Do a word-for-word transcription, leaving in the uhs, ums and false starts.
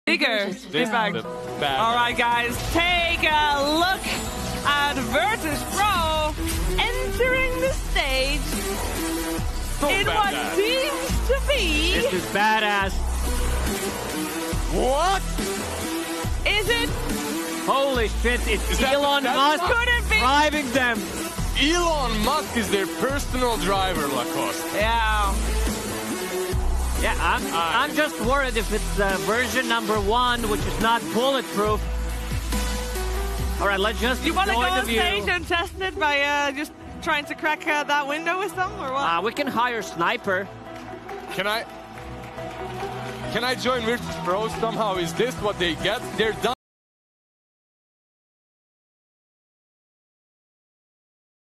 Bigger. This bag. All right, guys, take a look at Virtus Pro entering the stage So in badass. what seems to be. This is badass. What? Is it? Holy shit, it's Is that- Elon that's Musk not- Could it be? driving them. Elon Musk is their personal driver, Lacoste. Yeah. Yeah, I'm, Uh, I'm just worried if it's uh, version number one, which is not bulletproof. All right, let's just You want to go join the on view. stage and test it by uh, just trying to crack uh, that window with some, or what? Uh, we can hire Sniper. Can I? Can I join Virtus Pro somehow? Is this what they get? They're done.